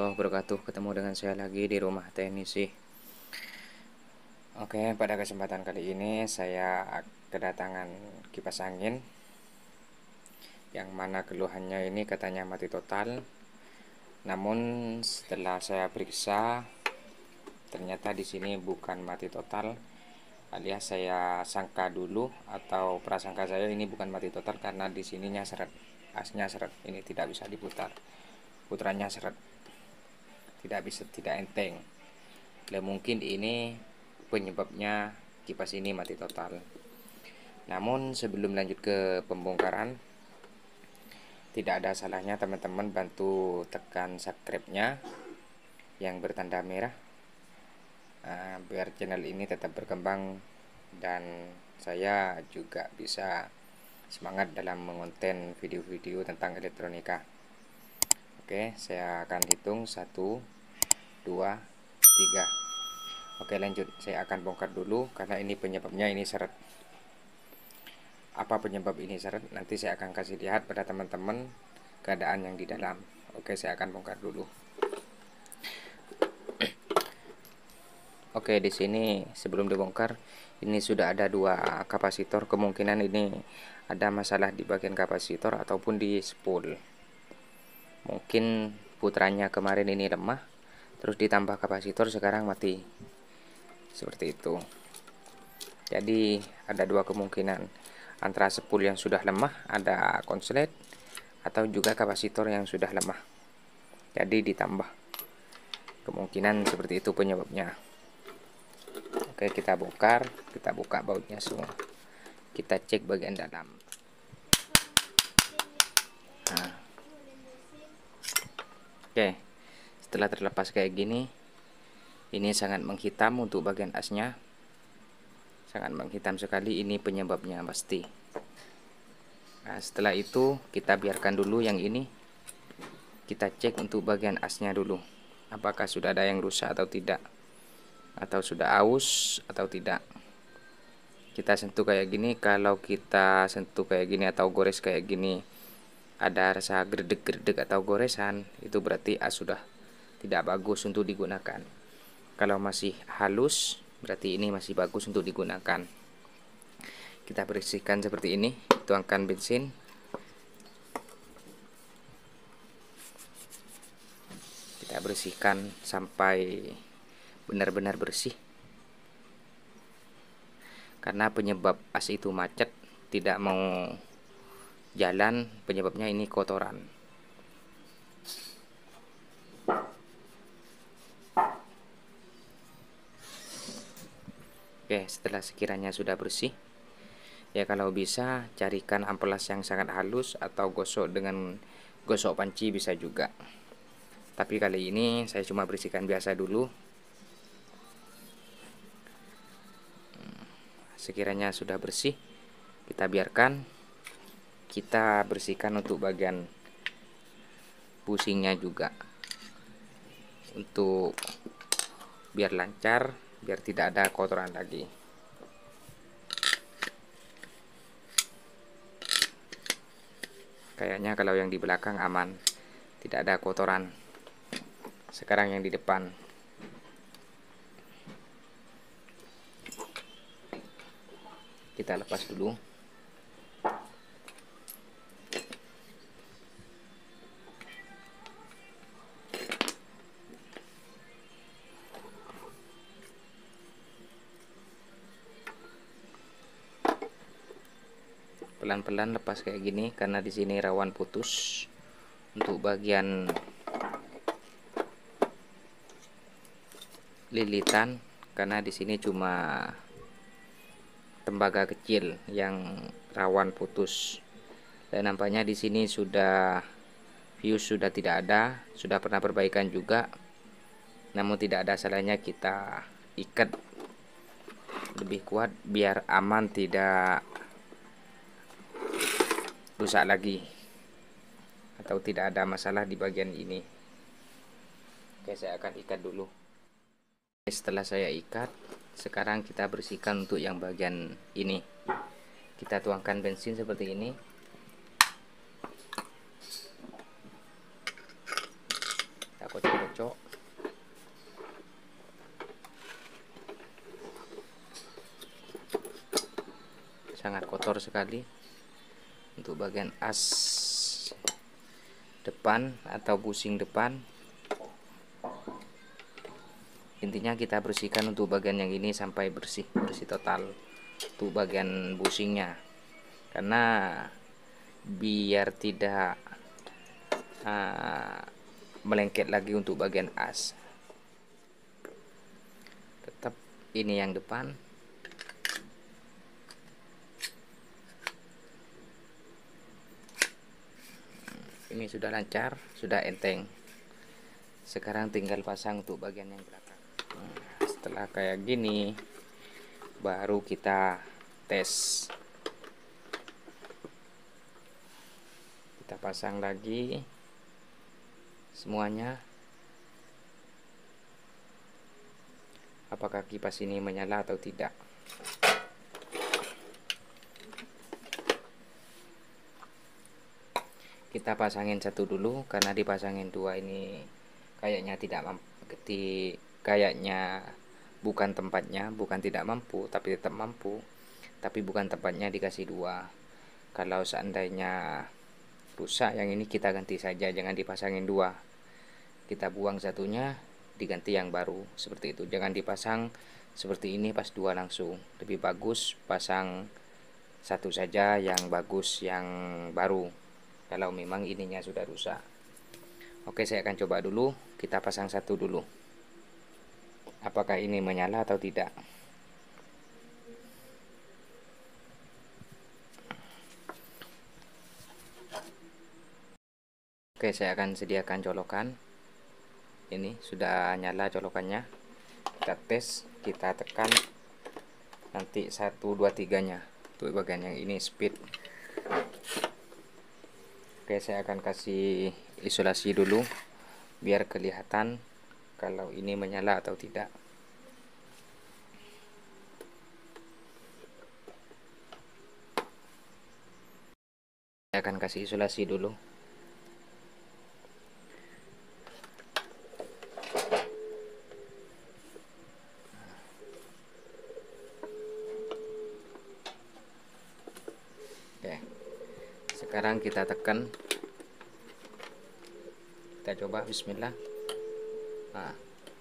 warahmatullahi wabarakatuh. Ketemu dengan saya lagi di rumah teknisi. Oke, pada kesempatan kali ini saya kedatangan kipas angin yang mana keluhannya ini katanya mati total. Namun setelah saya periksa, ternyata di sini bukan mati total, alias saya sangka dulu atau prasangka saya ini bukan mati total karena di sininya seret, asnya seret, ini tidak bisa diputar, puterannya seret, tidak bisa, tidak enteng. Dan mungkin ini penyebabnya kipas ini mati total. Namun sebelum lanjut ke pembongkaran, tidak ada salahnya teman-teman bantu tekan subscribe-nya yang bertanda merah, biar channel ini tetap berkembang dan saya juga bisa semangat dalam mengonten video-video tentang elektronika. Oke, saya akan hitung 1, 2, 3. Oke, lanjut. Saya akan bongkar dulu karena ini penyebabnya ini seret. Apa penyebab ini seret? Nanti saya akan kasih lihat pada teman-teman keadaan yang di dalam. Oke, saya akan bongkar dulu. Oke, di sini sebelum dibongkar, ini sudah ada 2 kapasitor. Kemungkinan ini ada masalah di bagian kapasitor ataupun di spool. Mungkin puterannya kemarin ini lemah, terus ditambah kapasitor sekarang mati. Seperti itu. Jadi ada 2 kemungkinan, antara spool yang sudah lemah, ada konslet, atau juga kapasitor yang sudah lemah. Jadi ditambah. Kemungkinan seperti itu penyebabnya. Oke, kita bongkar, kita buka bautnya semua. Kita cek bagian dalam. Nah. Oke, setelah terlepas kayak gini, ini sangat menghitam untuk bagian asnya. Sangat menghitam sekali, ini penyebabnya pasti. Nah, setelah itu kita biarkan dulu yang ini. Kita cek untuk bagian asnya dulu. Apakah sudah ada yang rusak atau tidak, atau sudah aus atau tidak. Kita sentuh kayak gini. Kalau kita sentuh kayak gini atau gores kayak gini, ada rasa gredeg-gredeg atau goresan, itu berarti as sudah tidak bagus untuk digunakan. Kalau masih halus, berarti ini masih bagus untuk digunakan. Kita bersihkan seperti ini, tuangkan bensin. Kita bersihkan sampai benar-benar bersih. Karena penyebab as itu macet, tidak mau jalan, penyebabnya ini kotoran. Oke, setelah sekiranya sudah bersih, ya kalau bisa carikan amplas yang sangat halus atau gosok dengan gosok panci bisa juga. Tapi kali ini saya cuma bersihkan biasa dulu. Sekiranya sudah bersih, kita biarkan. Kita bersihkan untuk bagian pusingnya juga, untuk biar lancar, biar tidak ada kotoran lagi. Kayaknya kalau yang di belakang aman, tidak ada kotoran. Sekarang yang di depan. Kita lepas dulu. Pelan-pelan lepas kayak gini karena di sini rawan putus untuk bagian lilitan, karena di sini cuma tembaga kecil yang rawan putus. Dan nampaknya di sini sudah fuse sudah tidak ada, sudah pernah perbaikan juga. Namun tidak ada salahnya kita ikat lebih kuat biar aman, tidak rusak lagi atau tidak ada masalah di bagian ini. Oke, saya akan ikat dulu. Setelah saya ikat, sekarang kita bersihkan untuk yang bagian ini. Kita tuangkan bensin seperti ini. Kita kocok-kocok. sangat kotor sekali untuk bagian as depan atau busing depan. Intinya kita bersihkan untuk bagian yang ini sampai bersih total untuk bagian busingnya, karena biar tidak melengket lagi untuk bagian as. Tetap ini yang depan. Ini sudah lancar, sudah enteng. Sekarang tinggal pasang untuk bagian yang belakang. Setelah kayak gini, baru kita tes. Kita pasang lagi semuanya. Apakah kipas ini menyala atau tidak? Kita pasangin satu dulu, karena dipasangin dua ini kayaknya kayaknya bukan tempatnya, bukan tidak mampu, tapi tetap mampu, tapi bukan tempatnya dikasih dua. Kalau seandainya rusak yang ini, kita ganti saja, jangan dipasangin dua. Kita buang satunya, diganti yang baru, seperti itu. Jangan dipasang seperti ini pas dua langsung. Lebih bagus pasang satu saja yang bagus, yang baru, kalau memang ininya sudah rusak. Oke, saya akan coba dulu. Kita pasang satu dulu, apakah ini menyala atau tidak. Oke, saya akan sediakan colokan. Ini sudah nyala colokannya. Kita tes, kita tekan nanti 1, 2, 3 nya untuk bagian yang ini speed. Oke, saya akan kasih isolasi dulu biar kelihatan kalau ini menyala atau tidak. Saya akan kasih isolasi dulu. Oke, sekarang kita tekan, kita coba, bismillah. Nah,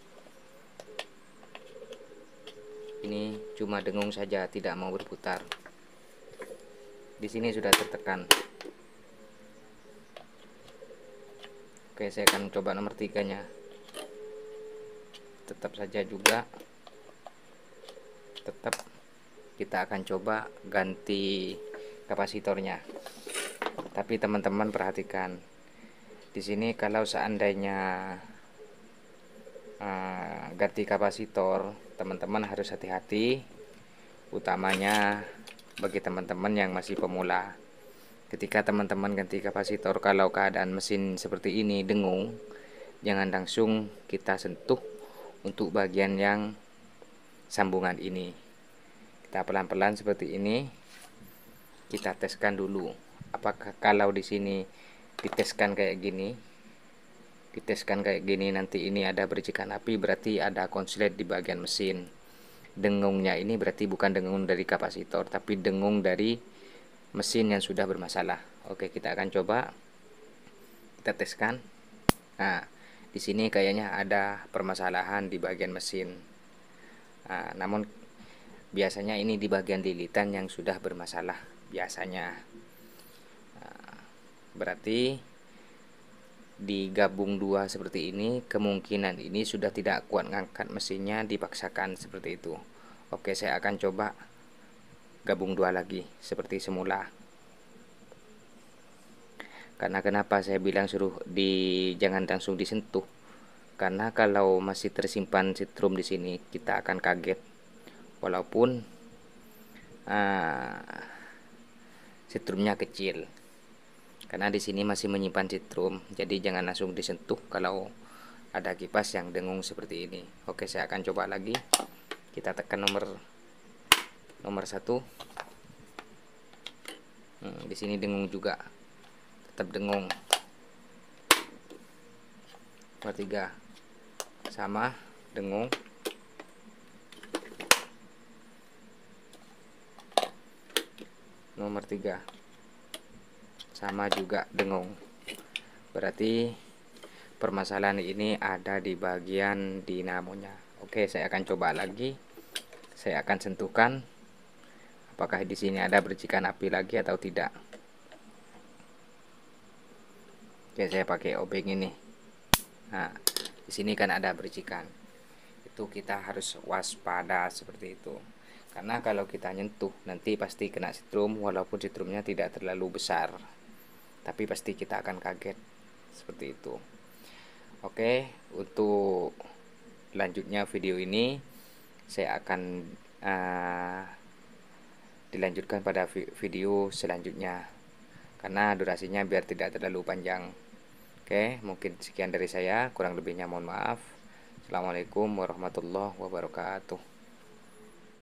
ini cuma dengung saja, tidak mau berputar. Di sini sudah tertekan. Oke, saya akan coba nomor 3 nya. Tetap saja juga, tetap kita akan coba ganti kapasitornya. Tapi teman-teman perhatikan, di sini kalau seandainya ganti kapasitor, teman-teman harus hati-hati, utamanya bagi teman-teman yang masih pemula. Ketika teman-teman ganti kapasitor, kalau keadaan mesin seperti ini dengung, jangan langsung kita sentuh untuk bagian yang sambungan ini. Kita pelan-pelan seperti ini, kita teskan dulu. Apakah kalau di sini diteskan kayak gini, nanti ini ada percikan api, berarti ada konslet di bagian mesin. Dengungnya ini berarti bukan dengung dari kapasitor, tapi dengung dari mesin yang sudah bermasalah. Oke, kita akan coba, kita teskan. Nah, di sini kayaknya ada permasalahan di bagian mesin. Nah, namun biasanya ini di bagian lilitan yang sudah bermasalah biasanya. Nah, berarti digabung dua seperti ini, kemungkinan ini sudah tidak kuat ngangkat mesinnya, dipaksakan seperti itu. Oke, saya akan coba gabung dua lagi seperti semula. Karena kenapa saya bilang suruh jangan langsung disentuh, karena kalau masih tersimpan setrum di sini, kita akan kaget walaupun setrumnya kecil, karena di sini masih menyimpan setrum. Jadi jangan langsung disentuh kalau ada kipas yang dengung seperti ini. Oke, saya akan coba lagi. Kita tekan nomor 1. Di sini dengung juga, tetap dengung. Nomor 3 sama dengung. nomor 3 sama juga dengung. Berarti permasalahan ini ada di bagian dinamonya. Oke, saya akan coba lagi. Saya akan sentuhkan apakah di sini ada percikan api lagi atau tidak. Oke, saya pakai obeng ini. Nah, di sini kan ada percikan. Itu kita harus waspada seperti itu. Karena kalau kita nyentuh nanti pasti kena setrum, walaupun setrumnya tidak terlalu besar. Tapi pasti kita akan kaget seperti itu. Oke, untuk lanjutnya video ini saya akan dilanjutkan pada video selanjutnya karena durasinya biar tidak terlalu panjang. Oke, mungkin sekian dari saya, kurang lebihnya mohon maaf. Assalamualaikum warahmatullahi wabarakatuh.